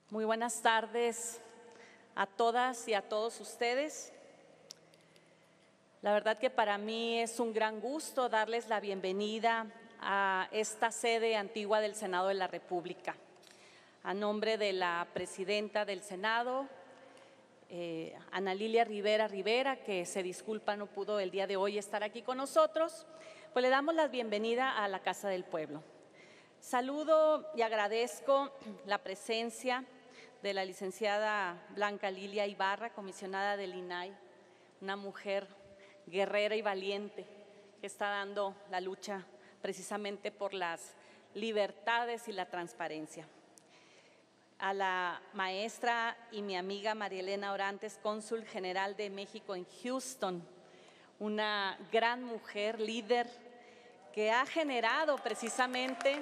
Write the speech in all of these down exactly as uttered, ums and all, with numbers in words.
Muy buenas tardes a todas y a todos ustedes. La verdad que para mí es un gran gusto darles la bienvenida a esta sede antigua del Senado de la República. A nombre de la presidenta del Senado, eh, Ana Lilia Rivera Rivera, que se disculpa no pudo el día de hoy estar aquí con nosotros, pues le damos la bienvenida a la Casa del Pueblo. Saludo y agradezco la presencia de la licenciada Blanca Lilia Ibarra, comisionada del I N A I, una mujer guerrera y valiente que está dando la lucha precisamente por las libertades y la transparencia. A la maestra y mi amiga María Elena Orantes, cónsul general de México en Houston, una gran mujer, líder, que ha generado precisamente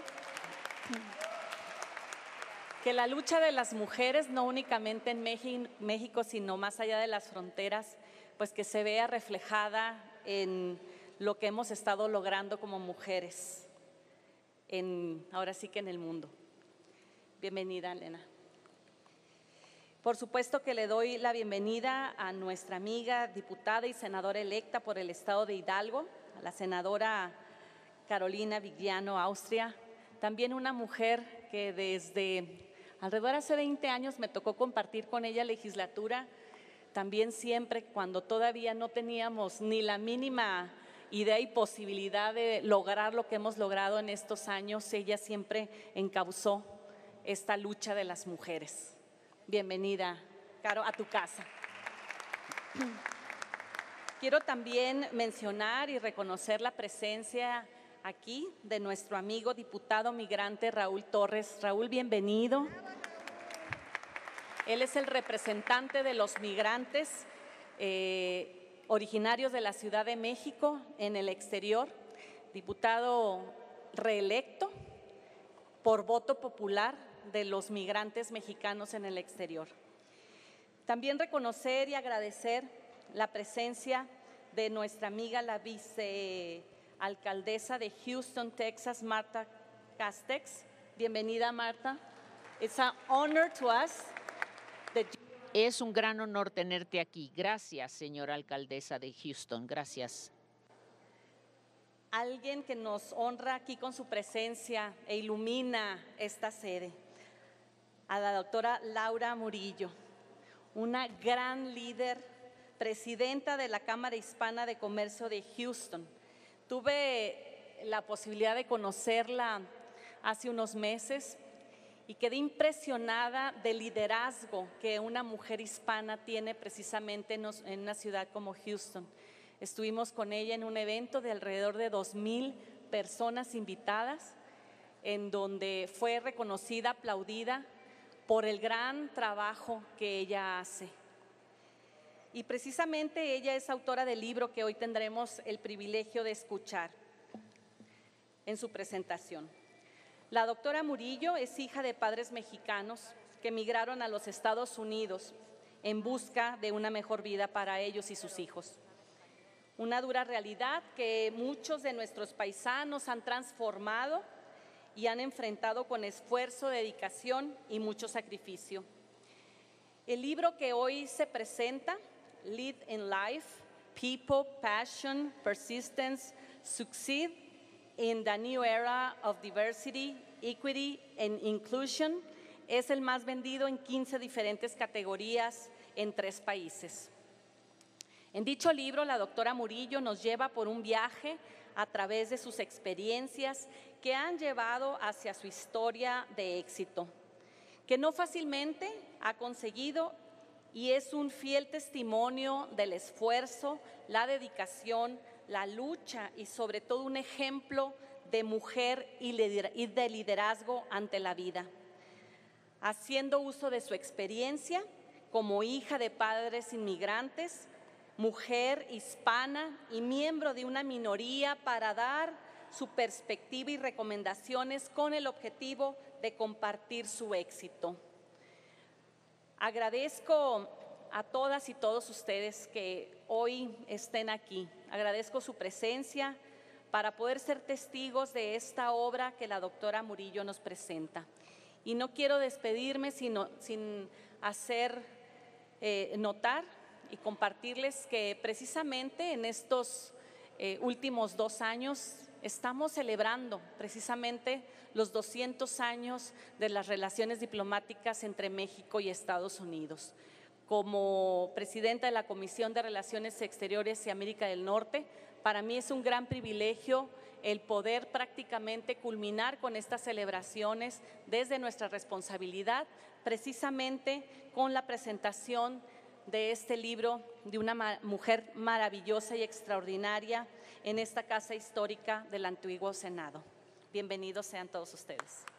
que la lucha de las mujeres, no únicamente en México, sino más allá de las fronteras, pues que se vea reflejada en lo que hemos estado logrando como mujeres, en, ahora sí que en el mundo. Bienvenida, Elena. Por supuesto que le doy la bienvenida a nuestra amiga, diputada y senadora electa por el estado de Hidalgo, a la senadora Carolina Vigliano Austria, también una mujer que desde alrededor hace veinte años me tocó compartir con ella legislatura, también siempre cuando todavía no teníamos ni la mínima idea y posibilidad de lograr lo que hemos logrado en estos años, ella siempre encauzó esta lucha de las mujeres. Bienvenida, Caro, a tu casa. Quiero también mencionar y reconocer la presencia aquí de nuestro amigo diputado migrante Raúl Torres. Raúl, bienvenido. Él es el representante de los migrantes eh, originarios de la Ciudad de México en el exterior, diputado reelecto por voto popular de los migrantes mexicanos en el exterior. También reconocer y agradecer la presencia de nuestra amiga, la vicealcaldesa de Houston, Texas, Marta Castex. Bienvenida, Marta. It's an honor to us. Es un gran honor tenerte aquí. Gracias, señora alcaldesa de Houston. Gracias. Alguien que nos honra aquí con su presencia e ilumina esta sede, a la doctora Laura Murillo, una gran líder, presidenta de la Cámara Hispana de Comercio de Houston. Tuve la posibilidad de conocerla hace unos meses y quedé impresionada del liderazgo que una mujer hispana tiene precisamente en una ciudad como Houston. Estuvimos con ella en un evento de alrededor de dos mil personas invitadas, en donde fue reconocida, aplaudida por el gran trabajo que ella hace. Y precisamente ella es autora del libro que hoy tendremos el privilegio de escuchar en su presentación. La doctora Murillo es hija de padres mexicanos que emigraron a los Estados Unidos en busca de una mejor vida para ellos y sus hijos. Una dura realidad que muchos de nuestros paisanos han transformado y han enfrentado con esfuerzo, dedicación y mucho sacrificio. El libro que hoy se presenta, Lead in Life, People, Passion, Persistence, Succeed in the New Era of Diversity, Equity and Inclusion, es el más vendido en quince diferentes categorías en tres países. En dicho libro, la doctora Murillo nos lleva por un viaje a través de sus experiencias que han llevado hacia su historia de éxito, que no fácilmente ha conseguido, y es un fiel testimonio del esfuerzo, la dedicación, la lucha y sobre todo un ejemplo de mujer y de liderazgo ante la vida. Haciendo uso de su experiencia como hija de padres inmigrantes, mujer hispana y miembro de una minoría, para dar su perspectiva y recomendaciones con el objetivo de compartir su éxito. Agradezco a todas y todos ustedes que hoy estén aquí. Agradezco su presencia para poder ser testigos de esta obra que la doctora Murillo nos presenta. Y no quiero despedirme sino, sin hacer eh, notar y compartirles que precisamente en estos eh, últimos dos años estamos celebrando precisamente los doscientos años de las relaciones diplomáticas entre México y Estados Unidos. Como presidenta de la Comisión de Relaciones Exteriores y América del Norte, para mí es un gran privilegio el poder prácticamente culminar con estas celebraciones desde nuestra responsabilidad, precisamente con la presentación de este libro de una mujer maravillosa y extraordinaria en esta casa histórica del antiguo Senado. Bienvenidos sean todos ustedes.